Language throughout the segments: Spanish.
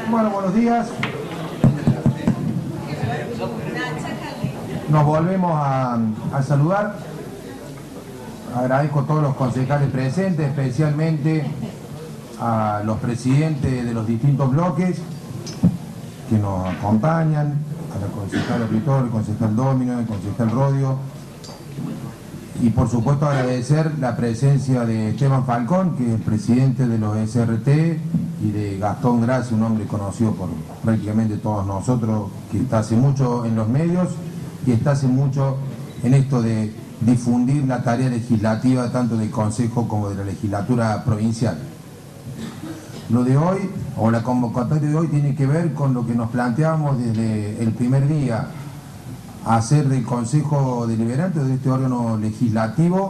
Bueno, buenos días. Nos volvemos a saludar. Agradezco a todos los concejales presentes, especialmente a los presidentes de los distintos bloques que nos acompañan, a la concejal Ritor, el concejal Domino, el concejal Rodio, y por supuesto agradecer la presencia de Esteban Falcón, que es el presidente de los SRT, y de Gastón Gracia, un hombre conocido por prácticamente todos nosotros, que está hace mucho en los medios y está hace mucho en esto de difundir la tarea legislativa tanto del Consejo como de la legislatura provincial. Lo de hoy, o la convocatoria de hoy, tiene que ver con lo que nos planteamos desde el primer día, hacer del Consejo Deliberante, de este órgano legislativo,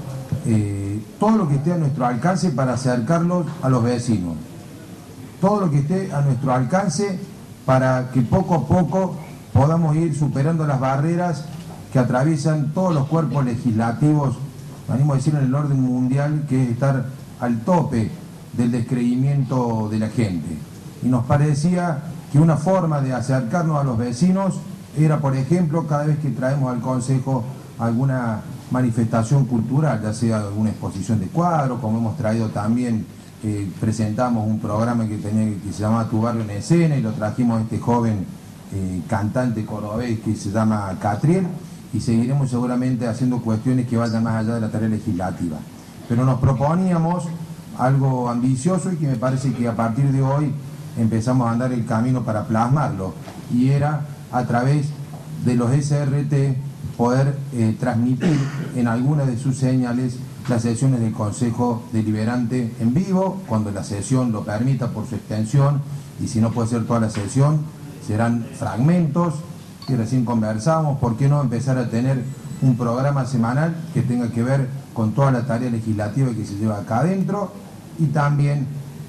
todo lo que esté a nuestro alcance para acercarlos a los vecinos, todo lo que esté a nuestro alcance para que poco a poco podamos ir superando las barreras que atraviesan todos los cuerpos legislativos, venimos a decir en el orden mundial, que es estar al tope del descreimiento de la gente. Y nos parecía que una forma de acercarnos a los vecinos era, por ejemplo, cada vez que traemos al Consejo alguna manifestación cultural, ya sea alguna exposición de cuadros, como hemos traído también, presentamos un programa que se llamaba Tu Barrio en Escena, y lo trajimos a este joven cantante cordobés que se llama Catriel, y seguiremos seguramente haciendo cuestiones que vayan más allá de la tarea legislativa. Pero nos proponíamos algo ambicioso y que me parece que a partir de hoy empezamos a andar el camino para plasmarlo, y era a través de los SRT poder transmitir en alguna de sus señales las sesiones del Consejo Deliberante en vivo, cuando la sesión lo permita por su extensión, y si no puede ser toda la sesión, serán fragmentos que recién conversamos. ¿Por qué no empezar a tener un programa semanal que tenga que ver con toda la tarea legislativa que se lleva acá adentro? Y también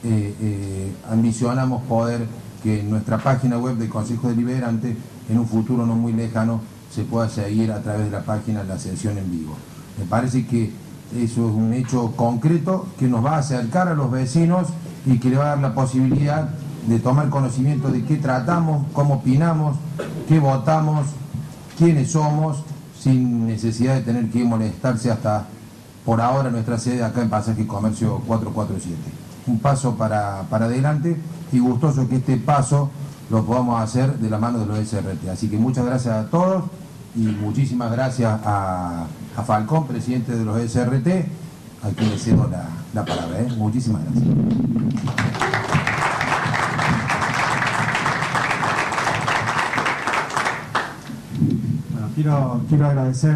ambicionamos poder que en nuestra página web del Consejo Deliberante, en un futuro no muy lejano, se pueda seguir a través de la página la sesión en vivo. Me parece que eso es un hecho concreto que nos va a acercar a los vecinos y que le va a dar la posibilidad de tomar conocimiento de qué tratamos, cómo opinamos, qué votamos, quiénes somos, sin necesidad de tener que molestarse hasta, por ahora, nuestra sede acá en Pasaje Comercio 447. Un paso para adelante, y gustoso que este paso lo podamos hacer de la mano de los SRT. Así que muchas gracias a todos y muchísimas gracias a Falcón, presidente de los SRT, a quien le cedo la palabra. Muchísimas gracias. Bueno, quiero agradecer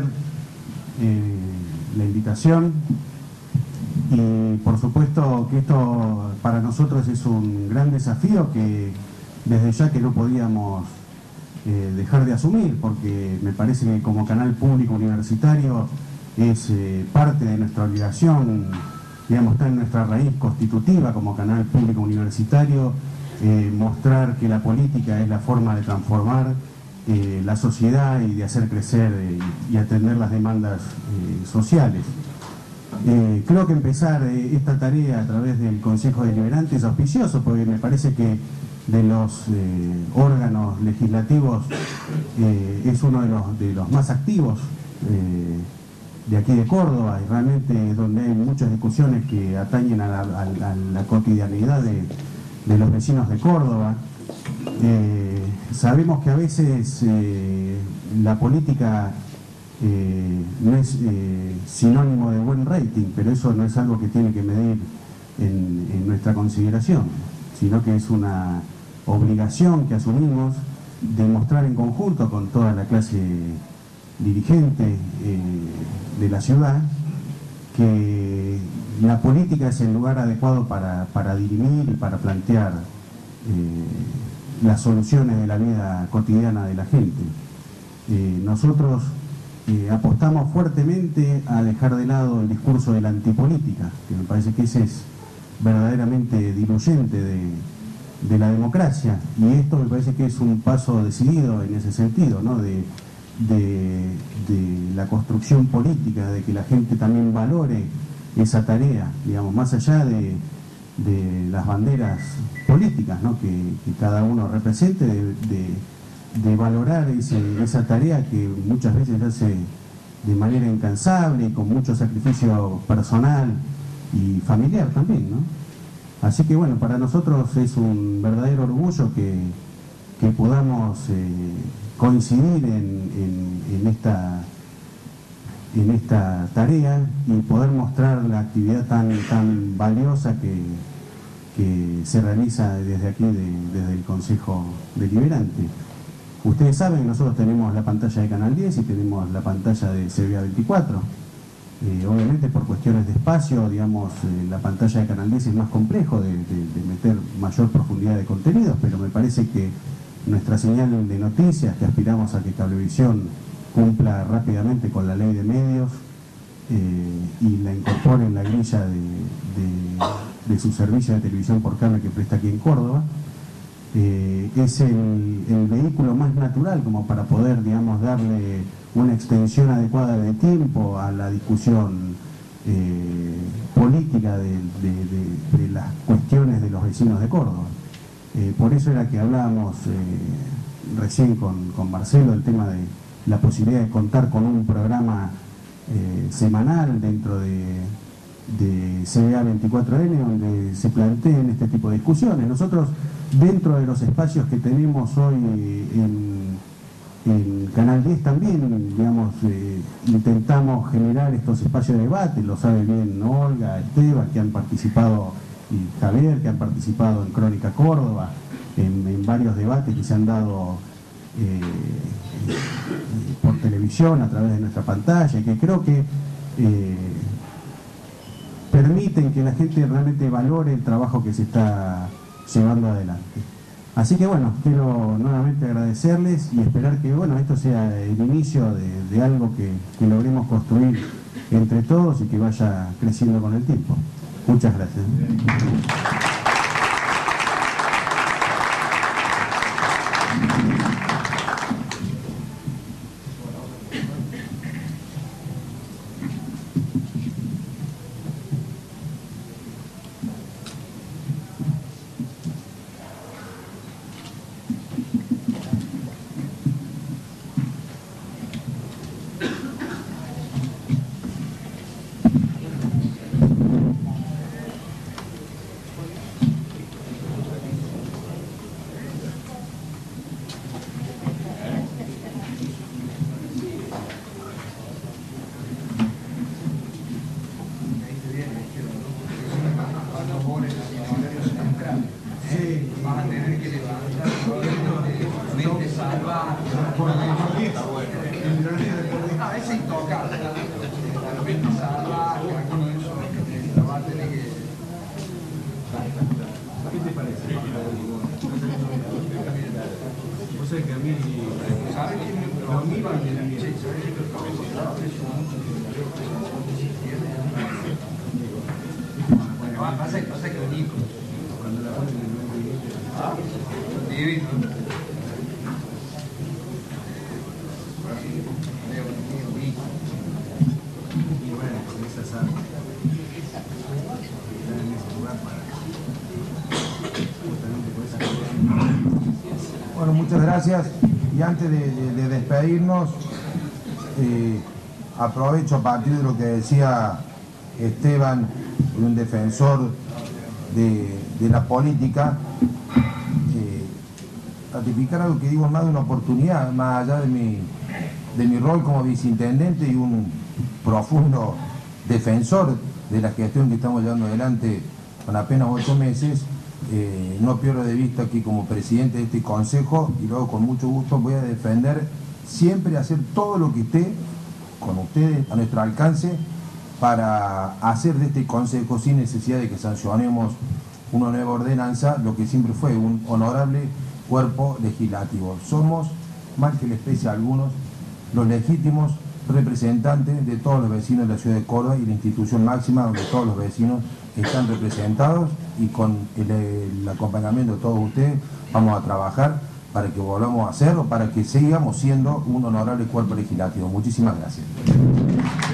la invitación, y por supuesto que esto para nosotros es un gran desafío que desde ya que no podíamos dejar de asumir, porque me parece que como canal público universitario es parte de nuestra obligación, digamos, está en nuestra raíz constitutiva como canal público universitario, mostrar que la política es la forma de transformar la sociedad y de hacer crecer y atender las demandas sociales. Creo que empezar esta tarea a través del Consejo Deliberante es auspicioso, porque me parece que de los órganos legislativos es uno de los más activos de aquí de Córdoba, y realmente es donde hay muchas discusiones que atañen a la cotidianidad de los vecinos de Córdoba. Sabemos que a veces la política no es sinónimo de buen rating, pero eso no es algo que tiene que medir en nuestra consideración, sino que es una obligación que asumimos de mostrar en conjunto con toda la clase dirigente de la ciudad que la política es el lugar adecuado para dirimir y para plantear las soluciones de la vida cotidiana de la gente. Nosotros apostamos fuertemente a dejar de lado el discurso de la antipolítica, que me parece que ese es verdaderamente diluyente de la democracia, y esto me parece que es un paso decidido en ese sentido, ¿no? de la construcción política, de que la gente también valore esa tarea, digamos, más allá de de las banderas políticas, ¿no?, que cada uno represente, de valorar esa tarea que muchas veces hace de manera incansable y con mucho sacrificio personal y familiar también, ¿no? Así que bueno, para nosotros es un verdadero orgullo que podamos coincidir en esta tarea y poder mostrar la actividad tan valiosa que se realiza desde aquí, desde el Consejo Deliberante. Ustedes saben que nosotros tenemos la pantalla de Canal 10 y tenemos la pantalla de CBA 24. Obviamente por cuestiones de espacio, digamos, la pantalla de Canal 10 es más complejo de meter mayor profundidad de contenidos, pero me parece que nuestra señal de noticias, que aspiramos a que Cablevisión cumpla rápidamente con la ley de medios y la incorpore en la grilla de su servicio de televisión por cable que presta aquí en Córdoba, es el vehículo más natural como para poder, digamos, darle una extensión adecuada de tiempo a la discusión política de las cuestiones de los vecinos de Córdoba. Por eso era que hablábamos recién con Marcelo del tema de la posibilidad de contar con un programa semanal dentro de CBA 24N donde se planteen este tipo de discusiones. Nosotros, dentro de los espacios que tenemos hoy en Canal 10 también, digamos, intentamos generar estos espacios de debate, lo sabe bien Olga, Esteban, que han participado, y Javier, que han participado en Crónica Córdoba, en varios debates que se han dado por televisión a través de nuestra pantalla, que creo que permiten que la gente realmente valore el trabajo que se está llevando adelante. Así que bueno, quiero nuevamente agradecerles y esperar que bueno, esto sea el inicio de algo que logremos construir entre todos y que vaya creciendo con el tiempo. Muchas gracias. Bueno, muchas gracias. Y antes de despedirnos, aprovecho a partir de lo que decía Esteban, un defensor de la política, ratificar algo que digo, más de una oportunidad, más allá de mi rol como viceintendente y un profundo defensor de la gestión que estamos llevando adelante con apenas 8 meses. No pierdo de vista aquí como presidente de este consejo y luego con mucho gusto voy a defender siempre, hacer todo lo que esté con ustedes a nuestro alcance para hacer de este consejo, sin necesidad de que sancionemos una nueva ordenanza, lo que siempre fue un honorable cuerpo legislativo. Somos, más que la especie de algunos, los legítimos representantes de todos los vecinos de la ciudad de Córdoba y la institución máxima donde todos los vecinos están representados, y con el acompañamiento de todos ustedes vamos a trabajar para que volvamos a hacerlo, para que sigamos siendo un honorable cuerpo legislativo. Muchísimas gracias.